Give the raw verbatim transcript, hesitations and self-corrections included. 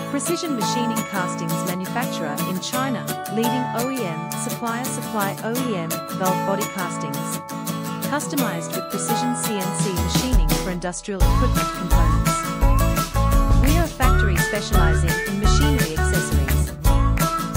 Precision machining castings manufacturer in China, leading O E M, Supplier Supply O E M, valve body castings. Customized with precision C N C machining for industrial equipment components. We are a factory specialized